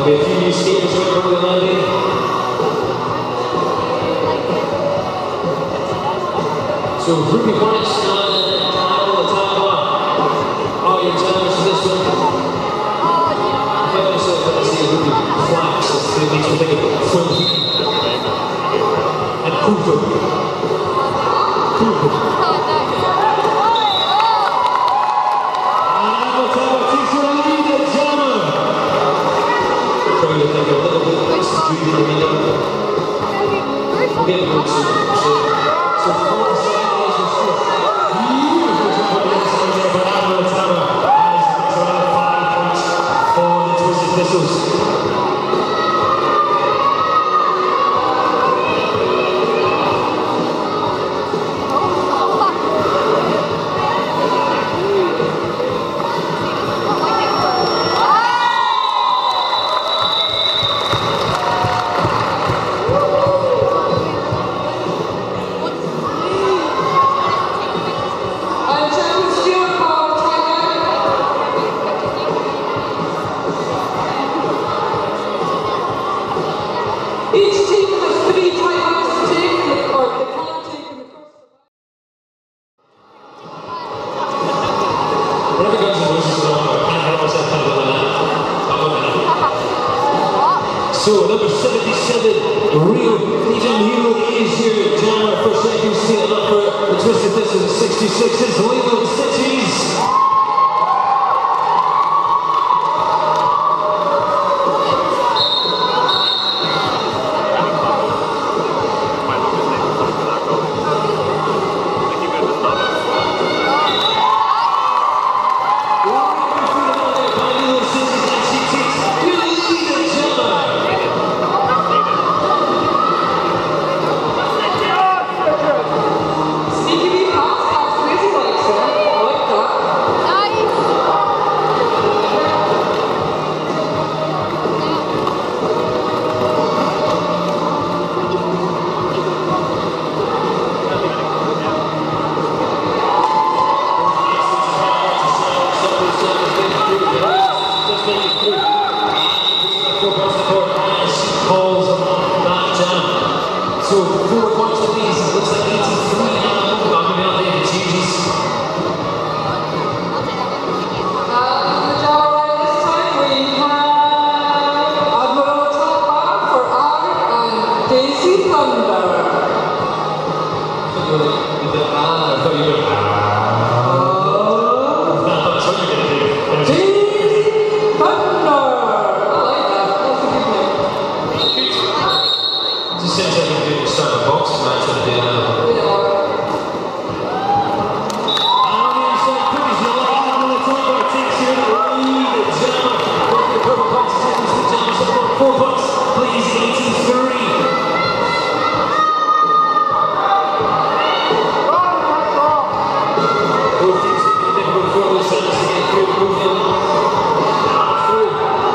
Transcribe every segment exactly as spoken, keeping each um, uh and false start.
There'll be a few new skaters who are probably landing. So Ruby points and Auld Reekie are your challenge for this one. Quite also, but I see Ruby flags, so it makes me think of Quilty and Cooper. Cooper. And Auld Reekie takes her lead at Jammer. Trying to think a little bit of subdued in the middle. We'll get it good soon. So four seconds is for beautiful jump on the inside there, but Auld Reekie has another five points for the Twisted Thistles. So number seventy-seven, Real Legion Hero is your jammer for second steal up for the Twisted Thistles. sixty-six is Lilo Cities. So four points please, it looks like eighty-three now. I'm going to be out there in the changes. Uh, the job right this time we have Admiral Top for Ari and Daisy Thunder. I thought you were ah, I thought you were ah. That's what you're going to do. Daisy Thunder! I like that, that's a good name. Just seems like you're doing a start a boxing match on the day now. Four bucks, please, eighty-three. Both teams have been difficult for those to get through the movement. Through.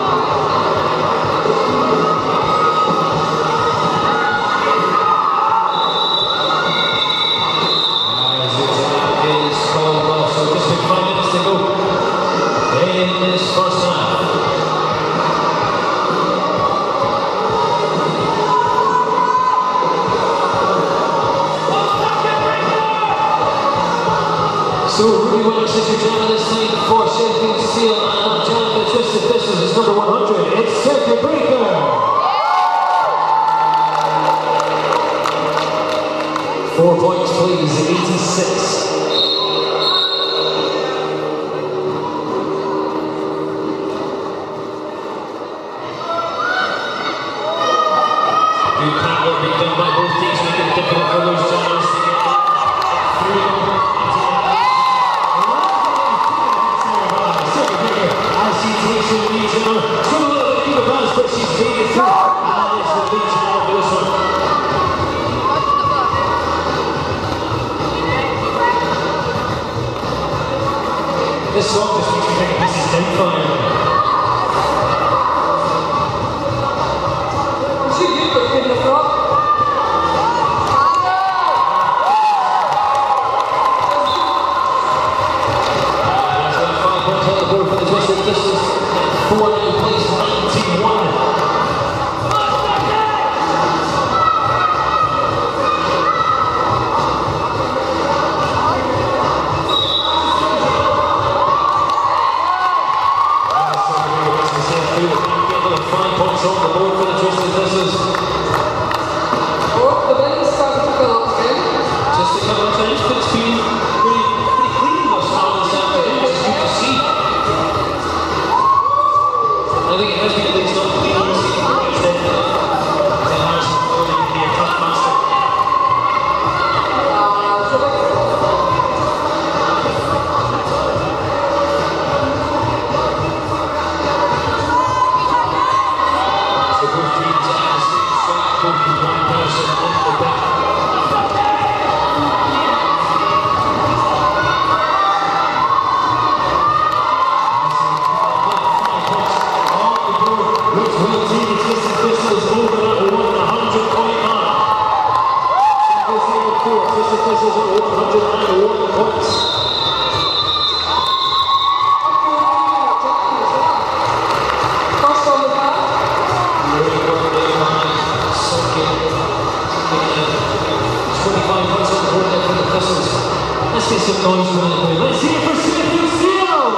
As the time is called off, so just been five minutes to go in this first half. So Ruby Williams is your jammer this night for Sheffield Steel, and jam the Twisted Thistles is number one hundred. It's Circuit Breaker. Four points please, eighty-six. Good paddle being done by both teams, making it difficult for those jammers to get through them. As she takes in the lead jammer, still a little bit deep advance, but she's made it through. And it's the lead jammer for this one. This song just makes me think this is Downfire. She did look good in the front. That's got five points on the board for the Twisted Thistles. Four in place, ninety-one. Let's get some noise from anybody. Let's hear it for Sheffield Steel!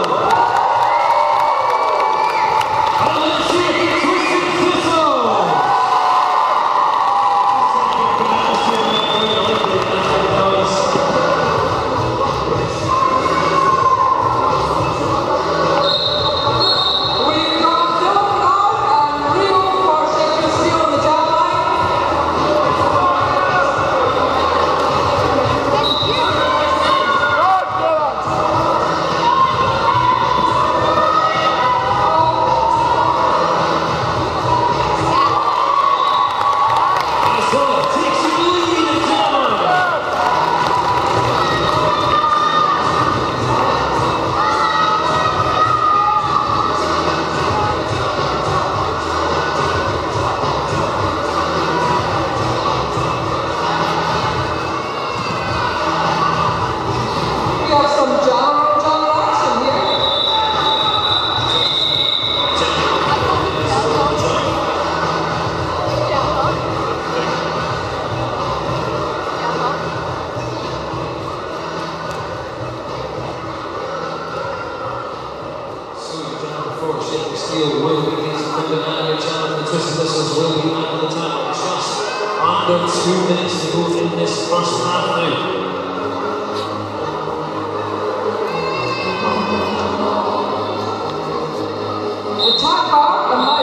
And let's hear it for Twisted Thistles! We've got Dylan and Rio for Sheffield Steel on the jam line. We have some jammer jammer action here. So the jump for Sheffield Steel will be against the Meadowbank challenge. The Twisted Thistles will be out of the time. Just under two minutes to go in this first half now. The top bar, the